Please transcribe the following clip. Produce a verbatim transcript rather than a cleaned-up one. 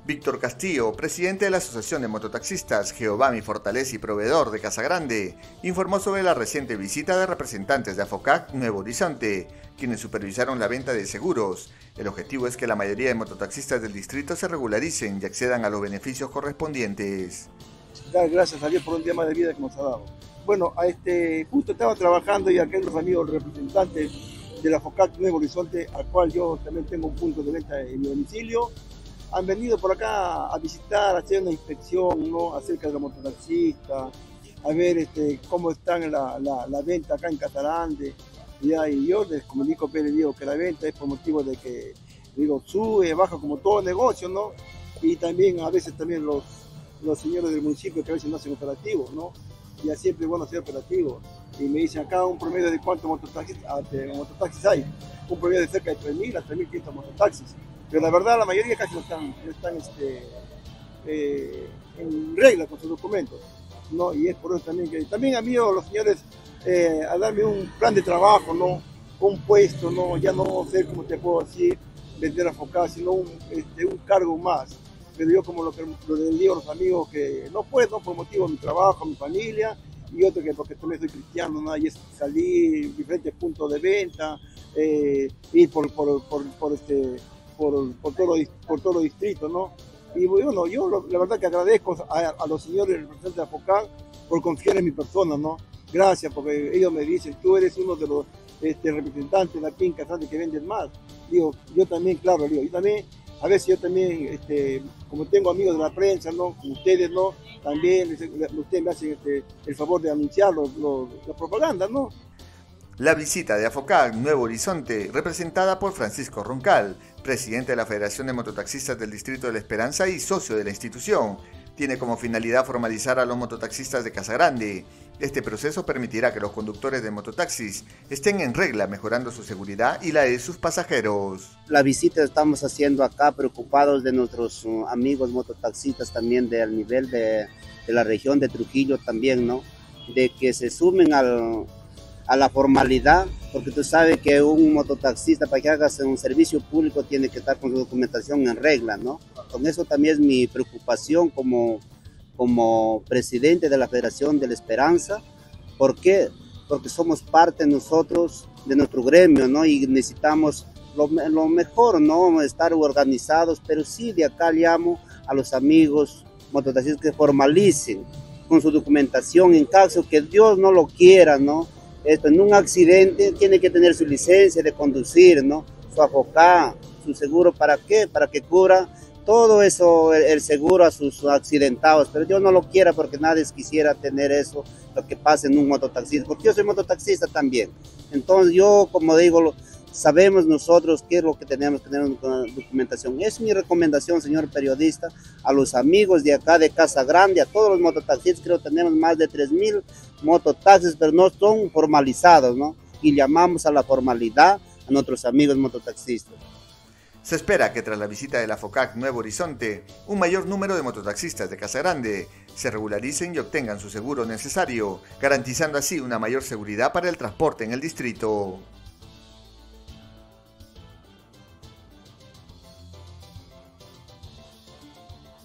Víctor Castillo, presidente de la Asociación de Mototaxistas Jehová Mi Fortaleza y proveedor de Casagrande, informó sobre la reciente visita de representantes de AFOCAC Nuevo Horizonte, quienes supervisaron la venta de seguros. El objetivo es que la mayoría de mototaxistas del distrito se regularicen y accedan a los beneficios correspondientes. Gracias a Dios por un día más de vida que nos ha dado. Bueno, a este justo estaba trabajando y aquellos amigos representantes de la AFOCAC Nuevo Horizonte, al cual yo también tengo un punto de venta en mi domicilio, han venido por acá a visitar, a hacer una inspección, ¿no?, acerca de los mototaxistas, a ver este, cómo están la, la, la venta acá en Casagrande. Ya, y yo les comunico, pero les digo que la venta es por motivo de que, digo, sube, baja como todo negocio, ¿no? Y también a veces también los, los señores del municipio que a veces no hacen operativos, ¿no? Ya siempre es bueno hacer operativos. Y me dicen acá un promedio de cuántos mototaxis, de mototaxis hay, un promedio de cerca de tres mil a tres mil quinientos mototaxis. Pero la verdad la mayoría casi no están, no están este, eh, en regla con sus documentos, ¿no? Y es por eso también que también a mí los señores eh, a darme un plan de trabajo, ¿no?, un puesto, ¿no?, ya no sé cómo te puedo decir, vender a AFOCAC, sino un, este, un cargo más. Pero yo como lo que lo les digo a los amigos que no puedo, por motivo de mi trabajo, mi familia, y otro que porque también soy cristiano, ¿no?, y es salir diferentes puntos de venta, eh, ir por, por, por, por este Por, por, todo, por todo distrito, ¿no? Y bueno, yo lo, la verdad que agradezco a, a los señores representantes de AFOCAC por confiar en mi persona, ¿no? Gracias, porque ellos me dicen, tú eres uno de los este, representantes de aquí en Casagrande que venden más. Digo, yo también, claro, digo, yo también, a veces yo también, este, como tengo amigos de la prensa, ¿no?, como ustedes, ¿no?, también ustedes me hacen este, el favor de anunciar los, los, la propaganda, ¿no? La visita de AFOCAC Nuevo Horizonte, representada por Francisco Roncal, presidente de la Federación de Mototaxistas del Distrito de La Esperanza y socio de la institución, tiene como finalidad formalizar a los mototaxistas de Casagrande. Este proceso permitirá que los conductores de mototaxis estén en regla, mejorando su seguridad y la de sus pasajeros. La visita estamos haciendo acá preocupados de nuestros uh, amigos mototaxistas también del nivel de, de la región de Trujillo también, ¿no?, de que se sumen al... a la formalidad, porque tú sabes que un mototaxista para que hagas un servicio público tiene que estar con su documentación en regla, ¿no? Con eso también es mi preocupación como, como presidente de la Federación de la Esperanza. ¿Por qué? Porque somos parte nosotros de nuestro gremio, ¿no? Y necesitamos lo, lo mejor, ¿no?, estar organizados, pero sí de acá llamo a los amigos mototaxistas que formalicen con su documentación en caso que Dios no lo quiera, ¿no? Esto, en un accidente tiene que tener su licencia de conducir, ¿no?, su AFOCAC, su seguro, ¿para qué? Para que cubra todo eso, el, el seguro a sus accidentados, pero yo no lo quiera porque nadie quisiera tener eso, lo que pasa en un mototaxista, porque yo soy mototaxista también. Entonces yo, como digo, lo, sabemos nosotros qué es lo que tenemos que tener en documentación. Es mi recomendación, señor periodista, a los amigos de acá de Casagrande, a todos los mototaxistas. Creo que tenemos más de tres mil mototaxis, pero no son formalizados, ¿no? Y llamamos a la formalidad a nuestros amigos mototaxistas. Se espera que tras la visita de la AFOCAC Nuevo Horizonte, un mayor número de mototaxistas de Casagrande se regularicen y obtengan su seguro necesario, garantizando así una mayor seguridad para el transporte en el distrito.